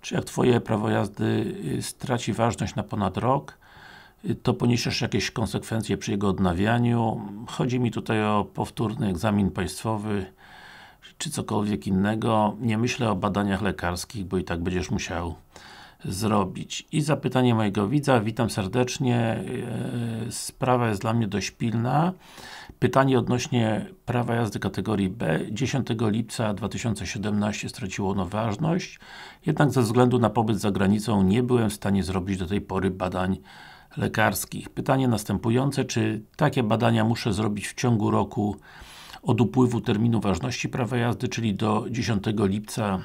Czy jak Twoje prawo jazdy straci ważność na ponad rok, to poniesiesz jakieś konsekwencje przy jego odnawianiu? Chodzi mi tutaj o powtórny egzamin państwowy, czy cokolwiek innego. Nie myślę o badaniach lekarskich, bo i tak będziesz musiał zrobić. I zapytanie mojego widza, witam serdecznie. Sprawa jest dla mnie dość pilna. Pytanie odnośnie prawa jazdy kategorii B. 10 lipca 2017 straciło ono ważność, jednak ze względu na pobyt za granicą nie byłem w stanie zrobić do tej pory badań lekarskich. Pytanie następujące, czy takie badania muszę zrobić w ciągu roku od upływu terminu ważności prawa jazdy, czyli do 10 lipca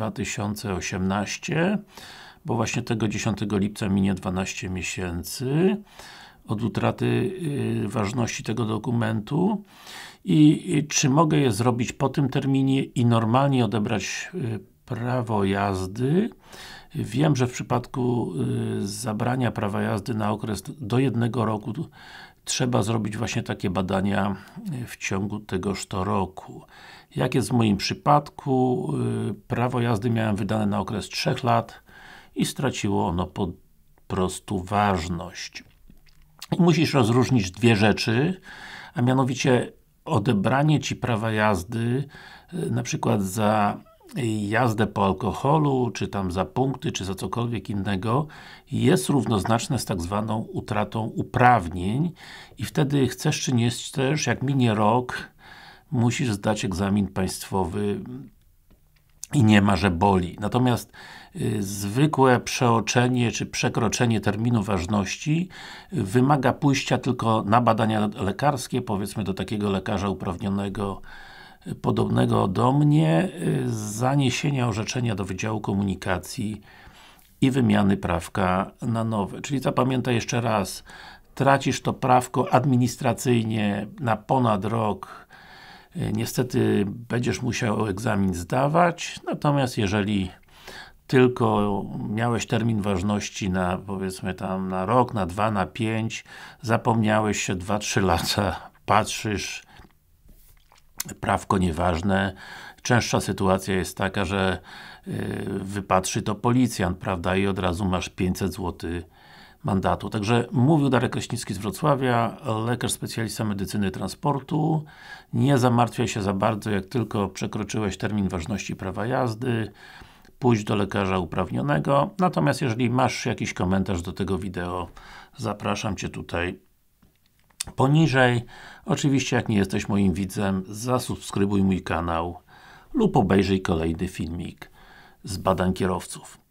2018, bo właśnie tego 10 lipca minie 12 miesięcy od utraty ważności tego dokumentu i czy mogę je zrobić po tym terminie i normalnie odebrać prawo jazdy. Wiem, że w przypadku zabrania prawa jazdy na okres do 1 roku trzeba zrobić właśnie takie badania w ciągu tegoż to roku. Jak jest w moim przypadku, prawo jazdy miałem wydane na okres 3 lat i straciło ono po prostu ważność. I musisz rozróżnić dwie rzeczy, a mianowicie odebranie Ci prawa jazdy, na przykład za jazdę po alkoholu, czy tam za punkty, czy za cokolwiek innego, jest równoznaczne z tak zwaną utratą uprawnień i wtedy chcesz czy nie chcesz, jak minie rok, musisz zdać egzamin państwowy i nie ma, że boli. Natomiast zwykłe przeoczenie, czy przekroczenie terminu ważności wymaga pójścia tylko na badania lekarskie, powiedzmy do takiego lekarza uprawnionego podobnego do mnie, zaniesienia orzeczenia do Wydziału Komunikacji i wymiany prawka na nowe. Czyli zapamiętaj jeszcze raz, tracisz to prawko administracyjnie na ponad rok, niestety będziesz musiał egzamin zdawać, natomiast jeżeli tylko miałeś termin ważności na, powiedzmy tam, na rok, na 2, na 5, zapomniałeś się 2-3 lata, patrzysz, prawko nieważne. Częstsza sytuacja jest taka, że wypatrzy to policjant, prawda, i od razu masz 500 zł mandatu. Także mówił Darek Kraśnicki z Wrocławia, lekarz specjalista medycyny transportu. Nie zamartwiaj się za bardzo, jak tylko przekroczyłeś termin ważności prawa jazdy, pójdź do lekarza uprawnionego. Natomiast jeżeli masz jakiś komentarz do tego wideo, zapraszam Cię tutaj poniżej. Oczywiście, jak nie jesteś moim widzem, zasubskrybuj mój kanał lub obejrzyj kolejny filmik z badań kierowców.